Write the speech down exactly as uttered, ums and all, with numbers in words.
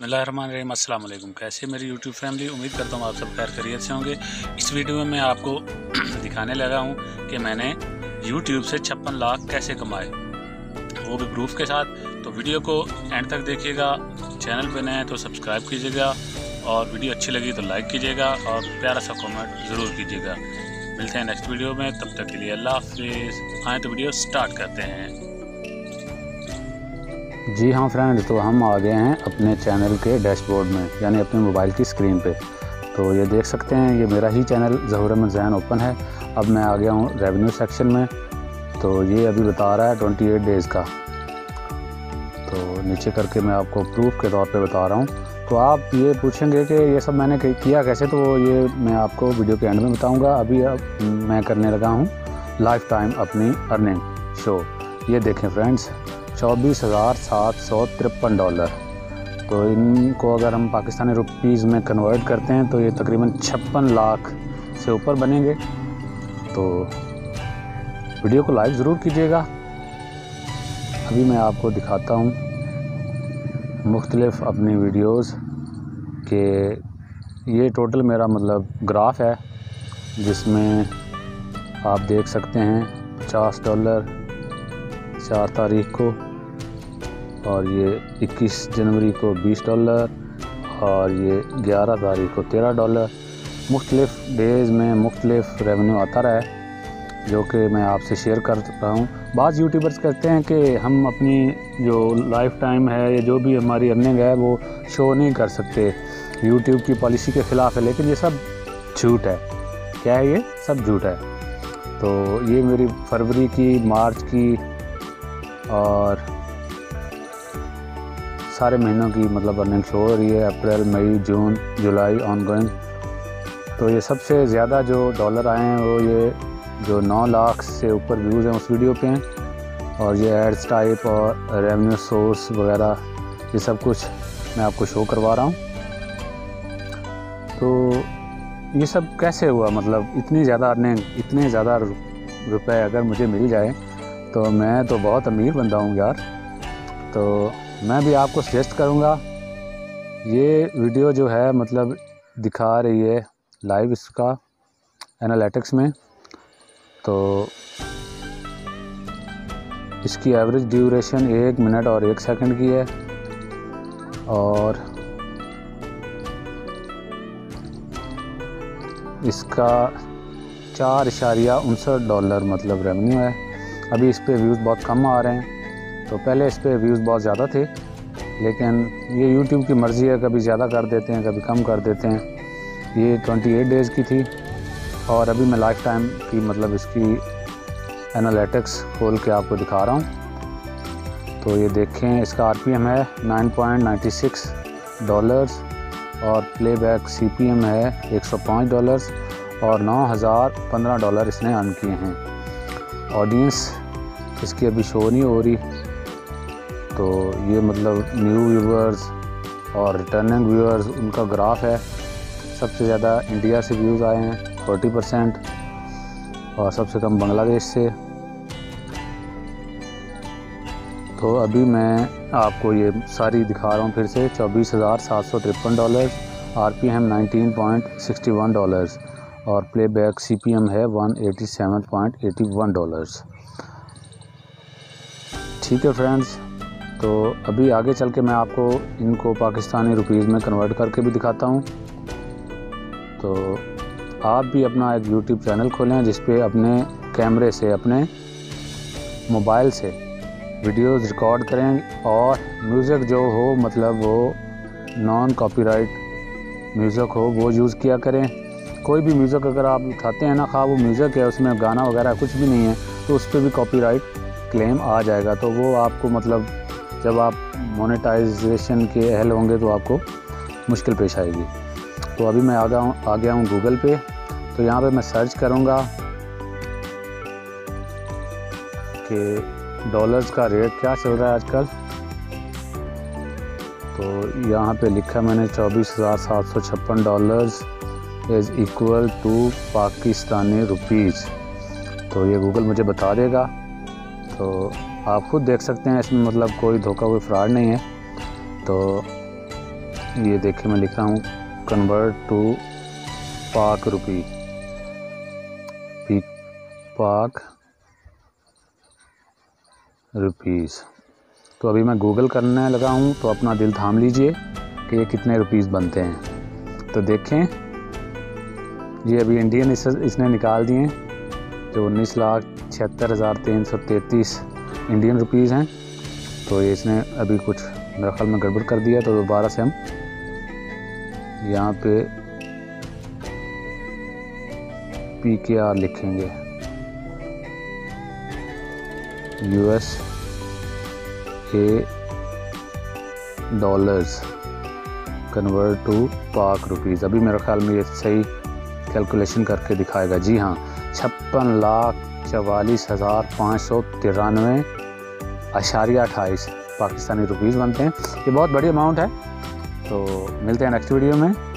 बिस्मिल्लाहिर्रहमानिर्रहीम। अस्सलाम वालेकुम। कैसे मेरी यूट्यूब फैमिली, उम्मीद करता हूँ आप सब खैर खैरियत से होंगे। इस वीडियो में मैं आपको दिखाने लगा हूँ कि मैंने यूट्यूब से छप्पन लाख कैसे कमाए, वो भी प्रूफ के साथ। तो वीडियो को एंड तक देखिएगा। चैनल पे नए हैं तो सब्सक्राइब कीजिएगा और वीडियो अच्छी लगी तो लाइक कीजिएगा और प्यारा सा कमेंट ज़रूर कीजिएगा। मिलते हैं नेक्स्ट वीडियो में, तब तक के लिए अल्लाह हाफिज़। आए तो वीडियो स्टार्ट करते हैं। जी हाँ फ्रेंड्स, तो हम आ गए हैं अपने चैनल के डैशबोर्ड में, यानी अपने मोबाइल की स्क्रीन पे। तो ये देख सकते हैं, ये मेरा ही चैनल ज़हूर अहमद ज़ैन ओपन है। अब मैं आ गया हूँ रेवेन्यू सेक्शन में। तो ये अभी बता रहा है अट्ठाईस डेज़ का। तो नीचे करके मैं आपको प्रूफ के तौर पे बता रहा हूँ। तो आप ये पूछेंगे कि ये सब मैंने किया कैसे, तो ये मैं आपको वीडियो के एंड में बताऊँगा। अभी अब मैं करने लगा हूँ लाइफ टाइम अपनी अर्निंग शो। ये देखें फ्रेंड्स, चौबीस हज़ार सात सौ तिरपन डॉलर। तो इनको अगर हम पाकिस्तानी रुपीज़ में कन्वर्ट करते हैं तो ये तकरीबन छप्पन लाख से ऊपर बनेंगे। तो वीडियो को लाइक ज़रूर कीजिएगा। अभी मैं आपको दिखाता हूँ मुख्तलिफ़ अपनी वीडियोस के। ये टोटल मेरा मतलब ग्राफ है, जिसमें आप देख सकते हैं पचास डॉलर चार तारीख को, और ये इक्कीस जनवरी को बीस डॉलर, और ये ग्यारह तारीख को तेरह डॉलर। मुख्तलिफ़ डेज़ में मुख्तलिफ़ रेवेन्यू आता रहा है, जो कि मैं आपसे शेयर कर रहा हूँ। बाज़ यूट्यूबर्स कहते हैं कि हम अपनी जो लाइफ टाइम है या जो भी हमारी अर्निंग है वो शो नहीं कर सकते, यूट्यूब की पॉलिसी के ख़िलाफ़ है। लेकिन ये सब झूठ है। क्या है? ये सब झूठ है। तो ये मेरी फरवरी की, मार्च की और सारे महीनों की मतलब अर्निंग शो हो रही है। अप्रैल, मई, जून, जुलाई ऑन गोइंग। तो ये सबसे ज़्यादा जो डॉलर आए हैं वो ये जो नौ लाख से ऊपर व्यूज़ हैं उस वीडियो पे हैं। और ये एड्स टाइप और रेवेन्यू सोर्स वगैरह ये सब कुछ मैं आपको शो करवा रहा हूँ। तो ये सब कैसे हुआ, मतलब इतनी ज़्यादा अर्निंग, इतने ज़्यादा रुपए अगर मुझे मिल जाए तो मैं तो बहुत अमीर बंदा हूँ यार। तो मैं भी आपको सजेस्ट करूँगा, ये वीडियो जो है मतलब दिखा रही है लाइव इसका एनालिटिक्स में। तो इसकी एवरेज ड्यूरेशन एक मिनट और एक सेकंड की है, और इसका चार इशारिया उनसठ डॉलर मतलब रेवेन्यू है। अभी इस पर व्यूज़ बहुत कम आ रहे हैं। तो पहले इस पर व्यूज़ बहुत ज़्यादा थे, लेकिन ये यूट्यूब की मर्ज़ी है, कभी ज़्यादा कर देते हैं, कभी कम कर देते हैं। ये अट्ठाईस डेज़ की थी, और अभी मैं लाइफ टाइम की मतलब इसकी एनालिटिक्स खोल के आपको दिखा रहा हूँ। तो ये देखें, इसका आरपीएम है नौ पॉइंट नौ छह डॉलर्स, और प्लेबैक सीपीएम है एक सौ पाँच डॉलर्स, और नौ हज़ार पंद्रह डॉलर इसने अर्न किए हैं। ऑडियंस इसकी अभी शो नहीं हो रही। तो ये मतलब न्यू व्यूअर्स और रिटर्निंग व्यूअर्स उनका ग्राफ है। सबसे ज़्यादा इंडिया से व्यूज़ आए हैं चालीस परसेंट, और सबसे कम बांग्लादेश से। तो अभी मैं आपको ये सारी दिखा रहा हूँ फिर से। चौबीस हज़ार सात सौ तिरपन dollar, RPM nineteen point six one dollars, और प्लेबैक सीपीएम है one eighty seven point eighty one dollars. ठीक है फ्रेंड्स, तो अभी आगे चल के मैं आपको इनको पाकिस्तानी रुपीज़ में कन्वर्ट करके भी दिखाता हूँ। तो आप भी अपना एक यूट्यूब चैनल खोलें, जिस पे अपने कैमरे से, अपने मोबाइल से वीडियोस रिकॉर्ड करें, और म्यूज़िक जो हो मतलब वो नॉन कॉपीराइट म्यूज़िक हो वो यूज़ किया करें। कोई भी म्यूज़िक अगर आप उठाते हैं ना, खा वो म्यूज़िक है, उसमें गाना वगैरह कुछ भी नहीं है, तो उस पर भी कॉपीराइट क्लेम आ जाएगा। तो वो आपको मतलब जब आप मोनेटाइजेशन के अहल होंगे तो आपको मुश्किल पेश आएगी। तो अभी मैं आ गया हूँ आ गया हूँ गूगल पे। तो यहाँ पे मैं सर्च करूँगा कि डॉलर्स का रेट क्या चल रहा है आजकल। तो यहाँ पे लिखा मैंने चौबीस हज़ार सात सौ छप्पन dollars is equal to Pakistani rupees. तो ये गूगल मुझे बता देगा। तो आप खुद देख सकते हैं, इसमें मतलब कोई धोखा, कोई फ्रॉड नहीं है। तो ये देखिए मैं लिख रहा हूँ कन्वर्ट टू पाक रुपी, पाक रुपीज़। तो अभी मैं गूगल करने लगा हूँ, तो अपना दिल थाम लीजिए कि ये कितने रुपीज़ बनते हैं। तो देखें ये अभी इंडियन इस, इसने निकाल दिए जो उन्नीस लाख छिहत्तर हज़ार तीन सौ तैंतीस इंडियन रुपीज़ हैं। तो ये इसने अभी कुछ मेरे ख्याल में गड़बड़ कर दिया। तो दोबारा से हम यहाँ पे पी के आर लिखेंगे, USA dollars convert to Pak rupees. अभी मेरे ख्याल में ये सही कैलकुलेशन करके दिखाएगा। जी हाँ, छप्पन लाख चवालीस हज़ार पाँच सौ तिरानवे अशारिया अट्ठाईस पाकिस्तानी रुपीज़ बनते हैं। ये बहुत बड़ी अमाउंट है। तो मिलते हैं नेक्स्ट वीडियो में।